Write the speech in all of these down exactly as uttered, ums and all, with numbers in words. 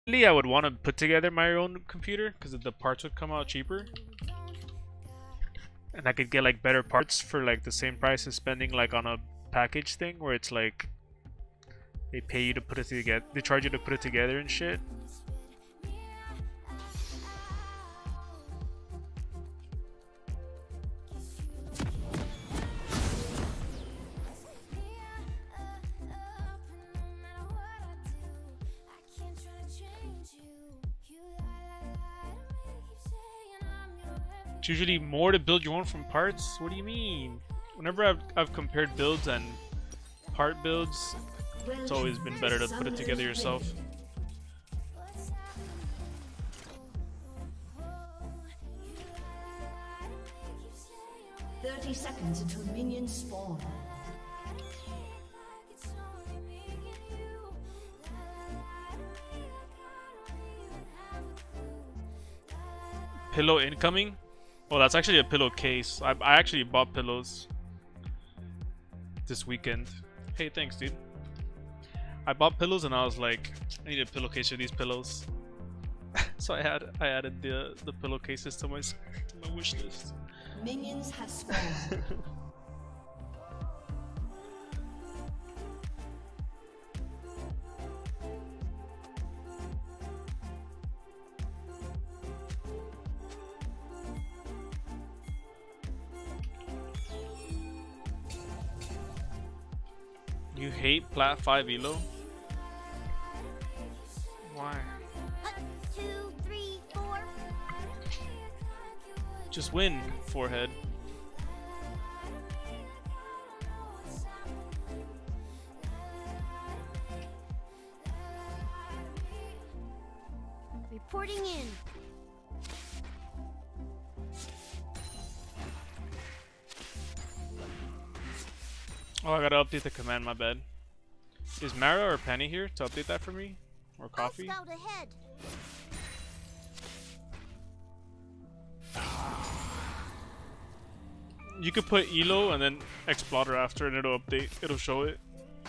Really, I would want to put together my own computer because the parts would come out cheaper. And I could get like better parts for like the same price as spending like on a package thing where it's like they pay you to put it together, they charge you to put it together and shit. It's usually more to build your own from parts. What do you mean? Whenever I've, I've compared builds and part builds, it's always been better to put it together yourself. Thirty seconds until minions spawn. Pillow incoming? Oh, that's actually a pillowcase. I, I actually bought pillows this weekend. Hey, thanks, dude. I bought pillows and I was like, I need a pillowcase for these pillows. So I had I added the the pillowcases to my to my wish list. Minions have spawned. You hate Plat five Elo? Why? Two, three, four. Just win, forehead. Reporting in. Oh, I gotta update the command, my bad. Is Mara or Penny here to update that for me? Or Coffee? I'll scout ahead. You could put Elo and then xBlotter after and it'll update, it'll show it.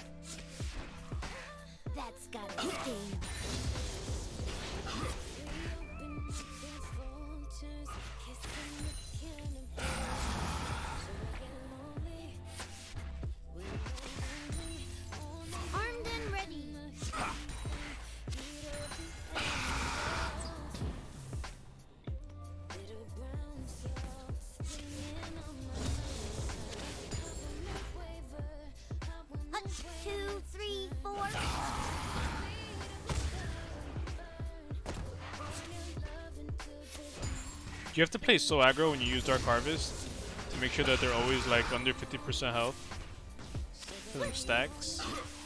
That's gotta sting. Armed and ready. One, two, three, four. You have to play so aggro when you use Dark Harvest to make sure that they're always like under fifty percent health for them stacks.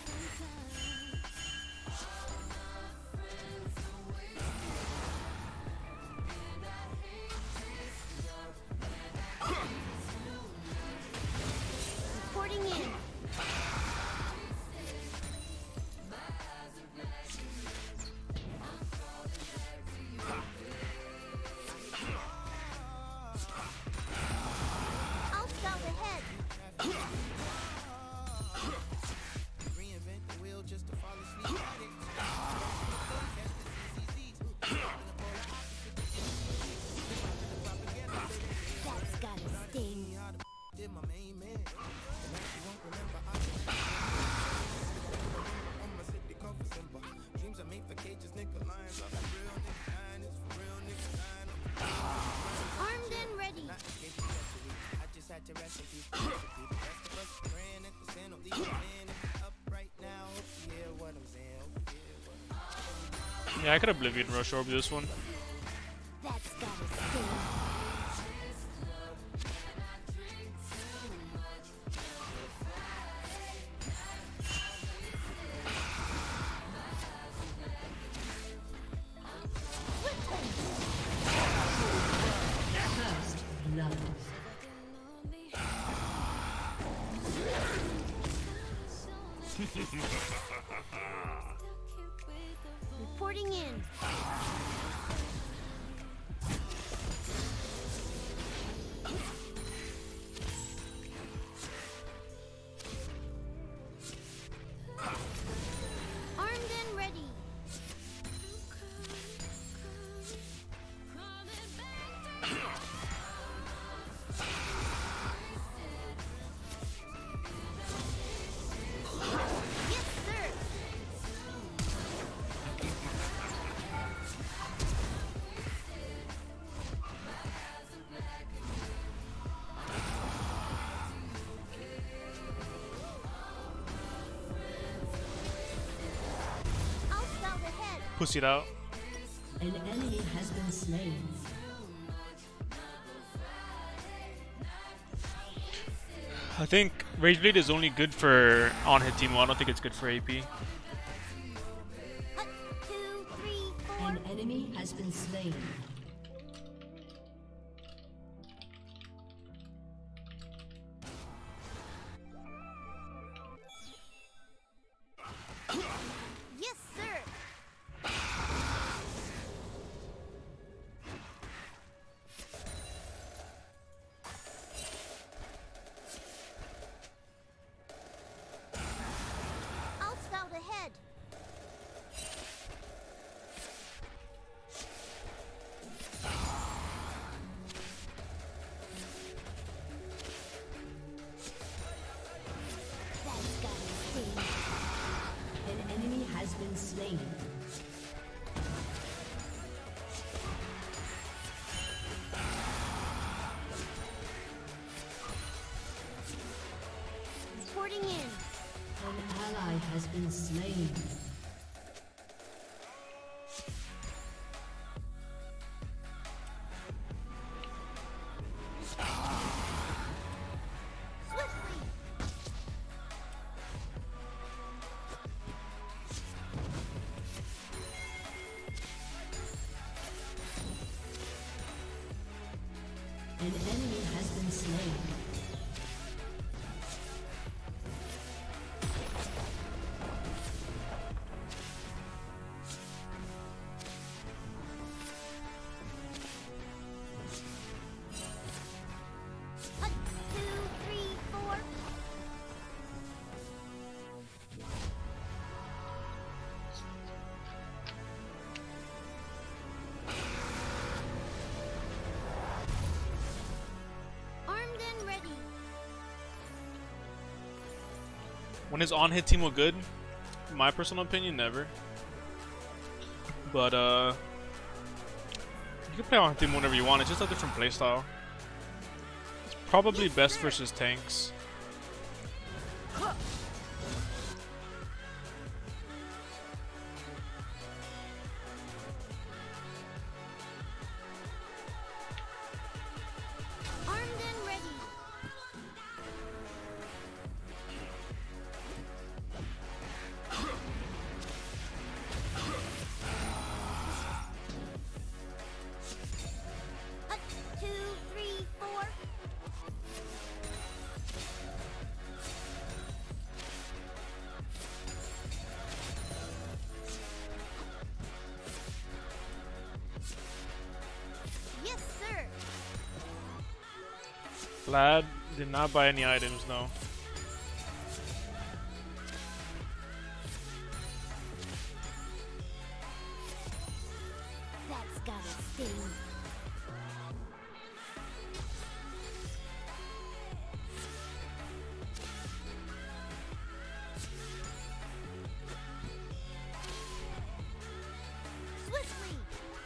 Reporting in. I'll scout ahead. That's gotta sting. Armed and ready. Yeah, I could Oblivion Rush Orb this one. That's gotta sting. First love. Reporting in. Armed and ready. pussied out. An enemy has been slain. I think Rage Blade is only good for on-hit Teemo. I don't think it's good for A P. One, two, three, four. An enemy has been slain. Yes, sir. I'll scout ahead. That's gotta sting. An enemy has been slain. Reporting in. An ally has been slain. Swiftly. An enemy has been slain. One, two, three, four. Armed and ready. When is on-hit Teemo good? In my personal opinion, never. But uh, you can play on-hit Teemo whenever you want. It's just a different playstyle. It's probably best versus tanks. Armed and ready. One, two, three, four. Yes, sir. Vlad did not buy any items, no. That's gotta sting. Swiftly.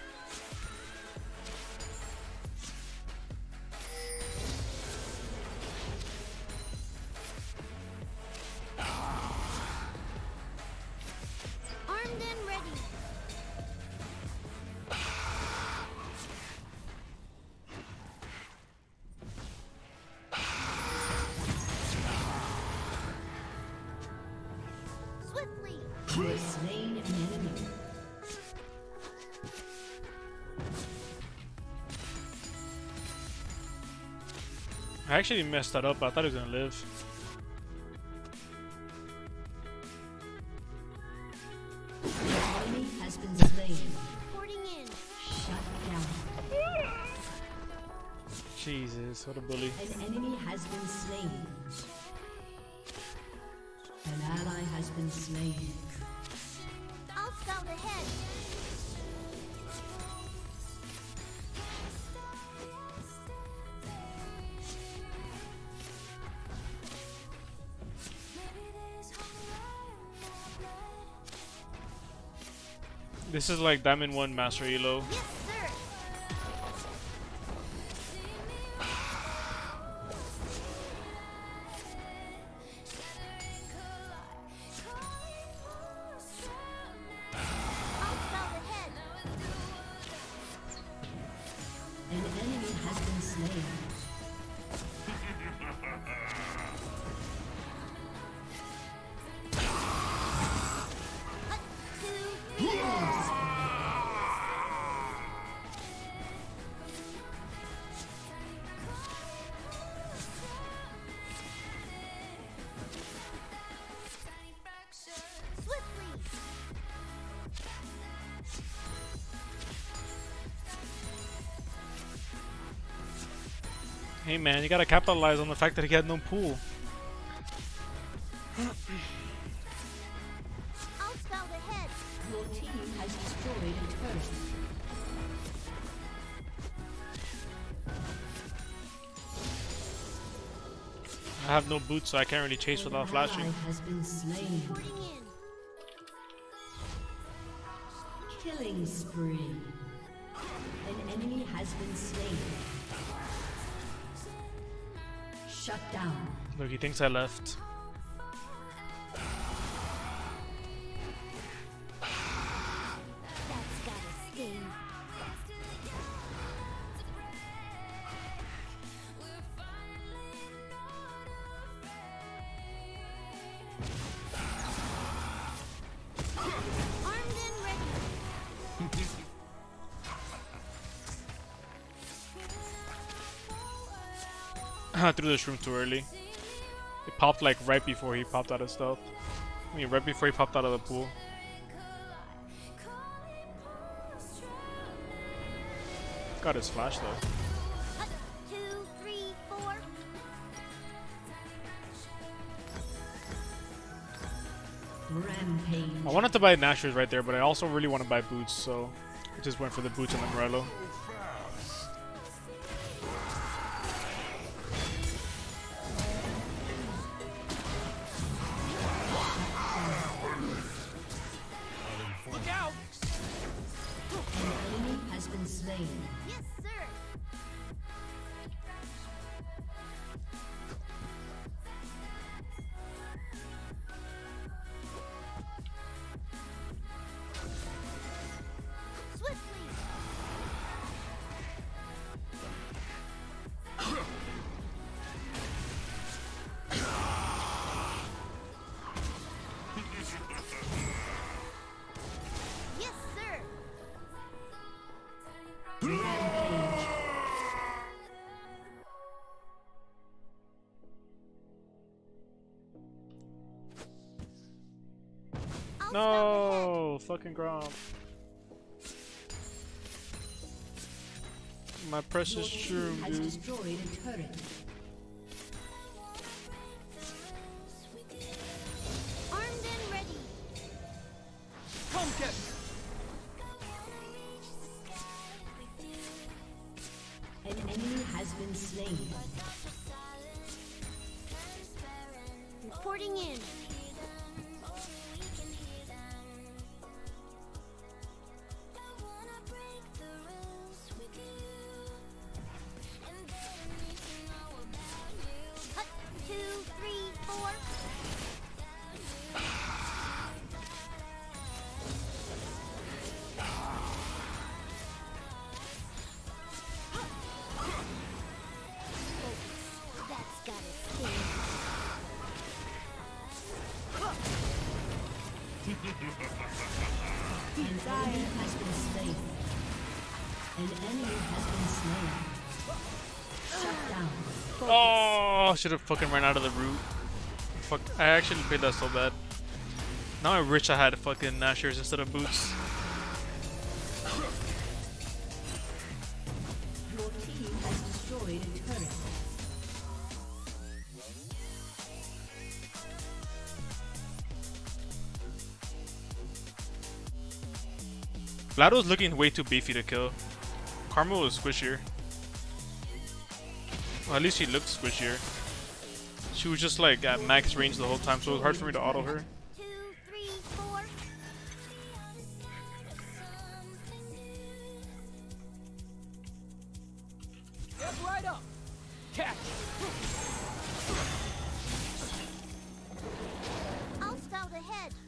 Armed and ready. Swiftly. You have slain an enemy. I actually messed that up. I thought he was gonna live. An enemy has been slain. Reporting in. Shut down. Jesus, what a bully. An enemy has been slain. An ally has been slain. I'll scout ahead. This is like Diamond one Master Elo. Yes, sir. I'll scout slain. Hey man, you gotta capitalize on the fact that he had no pool. I'll scout ahead. Your team has destroyed a turret. I have no boots, so I can't really chase without flashing. Ally has been slain. Reporting in. Killing spree. An enemy has been slain. Shut down. Look, he thinks I left. That's gotta sting. Armed and ready. I threw this room too early. It popped like right before he popped out of stealth. I mean, right before he popped out of the pool. Got his flash though. Hut, two, three, four. Rampage. I wanted to buy Nashers right there, but I also really want to buy boots, so I just went for the boots and the Morello. Look out! An enemy has been slain. Yes, sir. Swiftly. Yes, sir. Rampage. I'll scout ahead. No, fucking Gromp. My precious Your shroom, team has dude. destroyed a turret. Armed and ready. Come get me. An enemy has been slain. Reporting in. Hut, two, three, four. That's gotta sting. An enemy has been slain. An enemy has been slain. Shut down. Oh, should have fucking ran out of the route. Fuck, I actually played that so bad. Now I wish I had fucking Nashers instead of boots. Your team has destroyed a turret. Vlado's looking way too beefy to kill. Karma was squishier. Well, at least she looked squishier. She was just like at max range the whole time, so it was hard for me to auto her. Two, three, four. Get right up. Catch. I'll scout ahead.